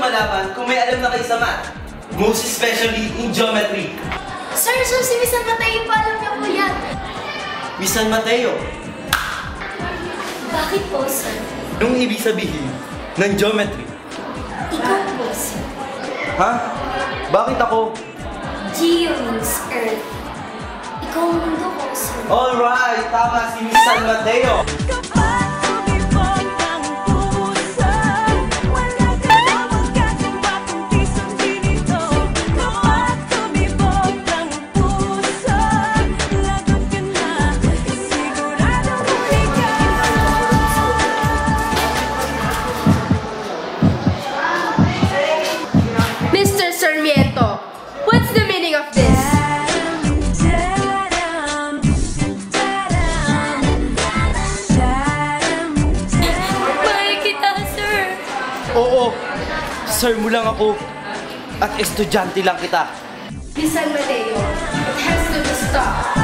malaman kung may alam na kayo sa math. Most especially in geometry. Sir, si Miss San Mateo pa alam niyo po yan. Miss San Mateo, Bakit po, sir? anong ibig sabihin ng geometry? Ikaw po, sir. Ha? Bakit ako? Geo means Earth. Ikaw ang mundo ko, sir. Alright, tama si Miss San Mateo. Mr. Sarmiento, what's the meaning of this? Mahal kita, sir. Oo, sir mo lang ako. At estudyante lang kita. Miss San Mateo, it has to be stopped.